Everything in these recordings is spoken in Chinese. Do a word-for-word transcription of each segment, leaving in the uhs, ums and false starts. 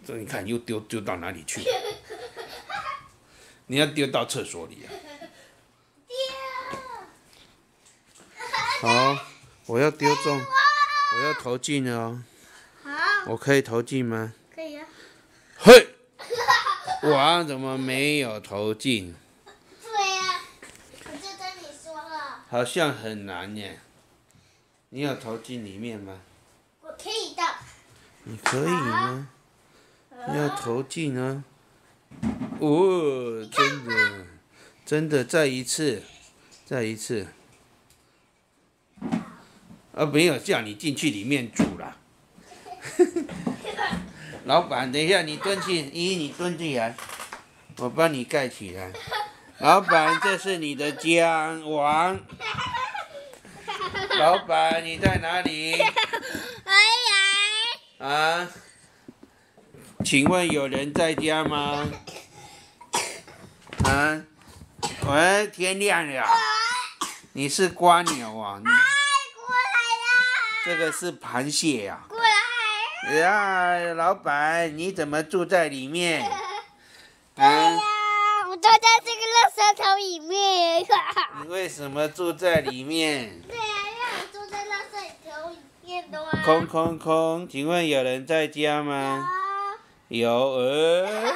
这你看又丢丢到哪里去？你要丢到厕所里啊！好，我要丢中，我要投进了哦。 好。 我可以投进吗？ 可以啊。 嘿，王怎么没有投进？ 对呀，我就跟你说了。 好像很难耶。你有投进里面吗？ 我可以的。 你可以吗？要投进啊！哦，真的，真的，再一次，再一次。啊，没有叫你进去里面煮啦。老板，等一下，你蹲起，咦，你蹲起来，我帮你盖起来。老板，这是你的家，王。老板，你在哪里？ 哎呀！ 啊？请问有人在家吗？啊？喂，天亮了。你是瓜牛啊？ 哎，过来啦！ 这个是螃蟹呀、 过来！ 呀，老板，你怎么住在里面？ 对呀，我住在这个垃圾桶里面。 你为什么住在里面？ 对呀，因为我住在垃圾桶里面的啊。 空空空，请问有人在家吗？有，呃，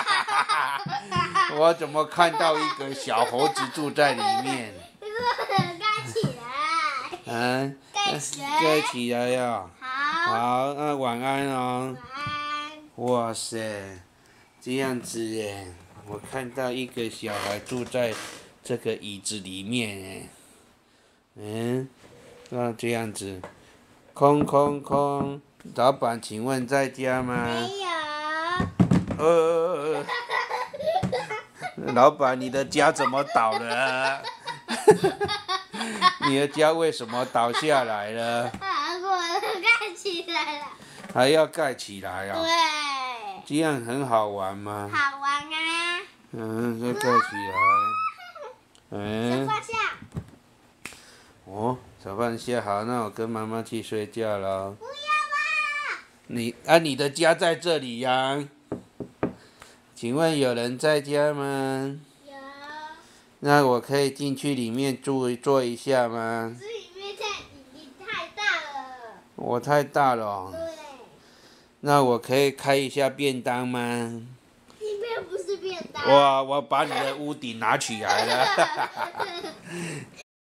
我怎么看到一个小猴子住在里面？ 盖起来。 啊， 盖起来。 盖起来呀。 好。 好，那晚安哦。 晚安。 哇塞，这样子耶，我看到一个小孩住在这个椅子里面耶。嗯，那这样子，空空空，老板，请问在家吗？ 没有。 呃，老板，你的家怎么倒了？你的家为什么倒下来了？ 啊，我盖起来了。 还要盖起来啊、哦？ 对。 这样很好玩吗？ 好玩啊。 嗯，要盖起来。嗯。 手放下。 哦，手放下，好，那我跟妈妈去睡觉了。 不要啦！ 你啊，你的家在这里呀？请问有人在家吗？ 有。 那我可以进去里面住坐一下吗？ 这里面太你太大了。 我太大了、哦。 对。 那我可以开一下便当吗？ 里面不是便当。 哇，我把你的屋顶拿起来了。